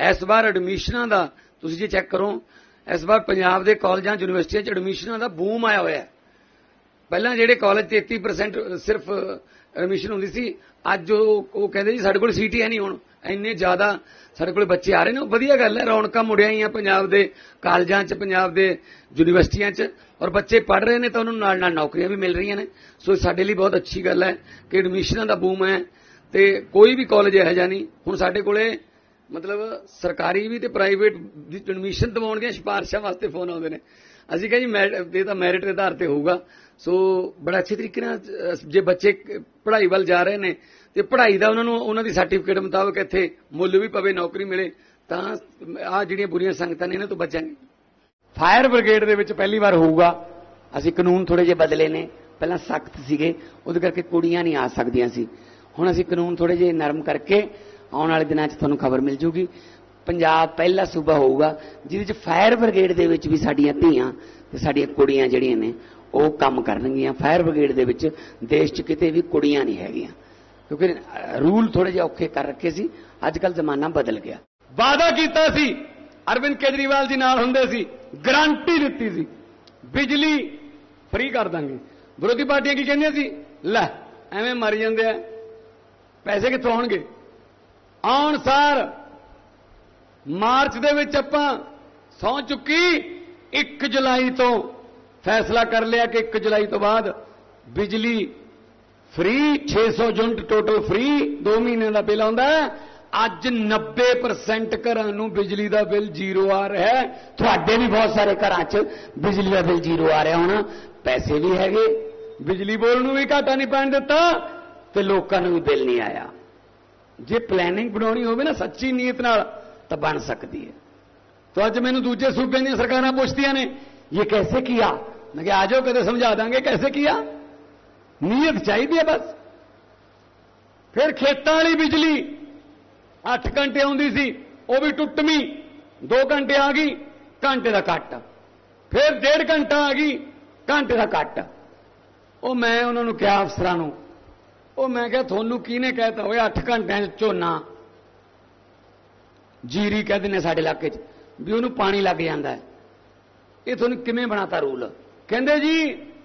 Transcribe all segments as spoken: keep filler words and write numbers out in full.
इस बार एडमिशनां दा तुसीं जे चैक करो, इस बार पंजाब के कॉलेजां यूनिवर्सिटियां च एडमिशनां दा बूम आया होया है। पहलां जिहड़े कॉलेज तेती परसेंट सिर्फ एडमिशन हुंदी सी, अज वो कहंदे जी साडे कोल सीट ही है नहीं, हुण इन्ने ज़्यादा साडे कोल बच्चे आ रहे हैं। वधिया गल है, रौनकां मुड़िया ही पंजाब के कॉलेजां च, पंजाब के यूनिवर्सिटियां च, और बच्चे पढ़ रहे हैं तो उन्होंने नाल नाल नौकरियां भी मिल रही ने। सो साडे लई बहुत अच्छी गल है कि एडमिशनां दा बूम है, तो कोई भी कॉलेज इहो जिहा नहीं। हुण साडे कोले मतलब सरकारी भी तो प्राइवेट एडमिशन दिवाउण दी सिफारिशां वास्ते फोन आउंदे ने। असीं कहा जी मैरिट ये तो मैरिट के आधार पर होऊगा। सो बड़ा अच्छे तरीके नाल जे बच्चे पढ़ाई वाल जा रहे हैं तो पढ़ाई का उन्होंने उन्होंने सर्टिफिकेट मुताबिक इत्थे मुੱਲ भी पवे, नौकरी मिले, तो आ जिहड़ियां बुरियां संगतां ने इन्हां तो बचांगे। फायर ब्रिगेड दे विच पहली बार होऊगा। असीं कानून थोड़े जे बदले ने, पहलां सख्त सीगे, उहदे करके कुड़ियां नहीं आ सकदियां सी। हुण असीं कानून थोड़े जे नरम करके आउण वाले दिनां 'च तुहानूं खबर मिल जूगी। पंजाब पहला सूबा होऊगा जिहदे 'च फायर ब्रिगेड दे विच भी साडीआं धीआं ते साडीआं कुड़ियां जिहड़ियां ने वो काम करनगियां। फायर ब्रिगेड दे विच देश 'च किते भी कुड़ियां नहीं हैगियां, क्योंकि रूल थोड़े जे औखे कर रखे सी। अजकल जमाना बदल गया। वादा कीता सी, अरविंद केजरीवाल जी नाल हुंदे सी, गारंटी दित्ती सी बिजली फ्री कर दांगे। विरोधी पार्टियां की कहंदियां सी, लै एवें मर जांदे आ, पैसे कित्थों आउणगे। आउण सार मार्च दे विच आपां सौं चुकी, एक जुलाई तो फैसला कर लिया कि एक जुलाई तो बाद बिजली फ्री, छे सौ यूनिट टोटल फ्री, दो महीने का बिल आउंदा है। अज नब्बे परसेंट घरां नूं बिजली का बिल जीरो आ रहा है। तुहाडे भी बहुत सारे घरां च बिजली का बिल जीरो आ रहा होना। पैसे भी हैगे, बिजली बोर्ड नूं भी घाटा नहीं पैण दित्ता ते लोकां नूं भी बिल नहीं आया। जे प्लैनिंग बनाउणी होवे ना सच्ची नीयत नाल तां बन सकदी है। तो अज मैनूं दूजे सूबे दी सरकारां पुछदियां ने ये कैसे किया। मैं कहा आ जाओ कदे समझा देंगे कैसे किया, नीयत चाहिए बस। फिर खेतों वाली बिजली अठ घंटे आउंदी सी, वो भी टुटमी, दो घंटे आ गई, घंटे का कट। फिर डेढ़ घंटा आ गई, घंटे का कट। वो मैं उन्होंने कहा अफसरां नूं, वो मैं क्या थोनू किहने कहता होए अठ घंटिਆਂ झोना जीरी कह दिंदे साडे इलाके च भी उहनूं पानी लग जाता है, ये थोनू किवें बनाता रूल। कहंदे जी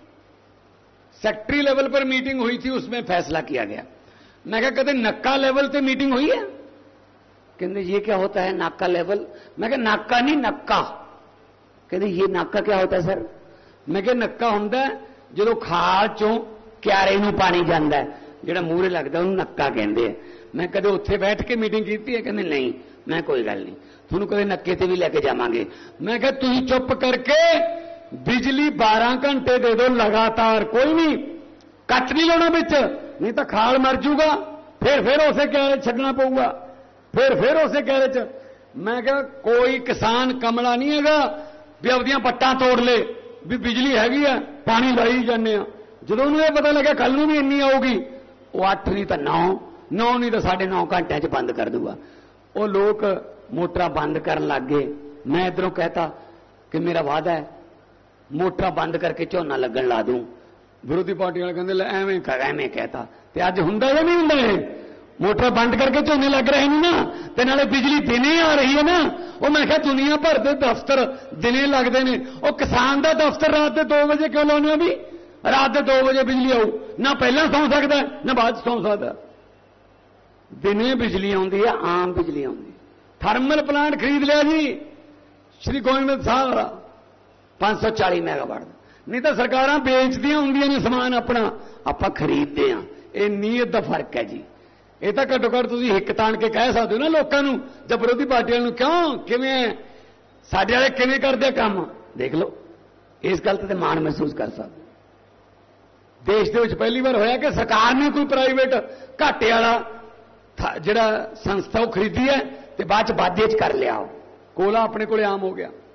सेक्टरी लेवल पर मीटिंग हुई थी, उसमें फैसला किया गया। मैं कहा कदे नक्का लेवल पे मीटिंग हुई है। कहते ये क्या होता है नाका लेवल। मैं कहा नाका नहीं नक्का। कहते ये नाका क्या होता है सर। मैं कहा नक्का होंदा है जो खाल चों क्यारे नूं पानी जांदा है, जिहड़ा मूहरे लगदा उहनूं नक्का कहंदे आ। मैं कदे उत्थे बैठ के मीटिंग की है। कहते नहीं, मैं कोई गल नहीं, तुहानूं कदे नक्के ते भी लैके जावांगे। मैं कहा तुसीं चुप करके बिजली बारह घंटे दे दो लगातार, कोई नहीं कट नहीं लाना बिच, नहीं तो खाल मर जूगा, फिर फिर उसे क्यारे छड्डना पऊगा, फिर फिर उसे क्यारे च। मैं कहा कोई किसान कमला नहीं हैगा भी अपदियां पट्टां तोड़ ले भी बिजली हैगी है पानी लाई जाने। जदों उन्हें यह पता लगा कल नूं भी इन्नी आऊगी, वो अठ नहीं तो नौ, नौ नहीं तो साढ़े नौ घंटे च बंद कर दूगा। वो लोग मोटर बंद करन लग गए। मैं इधरों कहता कि मेरा वादा है मोटर बंद करके झोना लगन ला दूं। विरोधी पार्टी वाले कहते एवें कर एवें कहता, तो अज हुंदा या नहीं हुंदा। ये मोटर बंद करके झोने लग रहे हैं ना, तो नाले बिजली दिने आ रही है ना। वो मैं क्या दुनिया भर के दफ्तर दिने लगते हैं, वो किसान का दफ्तर रात के दो बजे क्यों लाने भी। रात के दो बजे बिजली आऊ, ना पहला सौ सकता है ना बाद सौ सकता। दिने बिजली आती है, आम बिजली आती। थर्मल प्लांट खरीद लिया जी श्री गोविंद साहब पांच सौ चाली मैगावाट। नहीं तो सरकार बेचदियां होंदियां ने समान अपना, आप खरीदते हैं। ये नीयत का फर्क है जी। ये तो घट्टो घट्ट तुसीं हिक ताण के कह सकते हो ना लोगों नूं, जब विरोधी पार्टियां नूं क्यों किवें साडे वाले किवें करदे काम देख लो। इस गल ते माण महसूस कर सकते। देश दे विच पहली बार होया कि सरकार ने कोई प्राइवेट घाटे वाला जिहड़ा संस्था वो खरीदी है ते बाद च वाधे च कर लिया। कोला अपने कोले आम हो गया।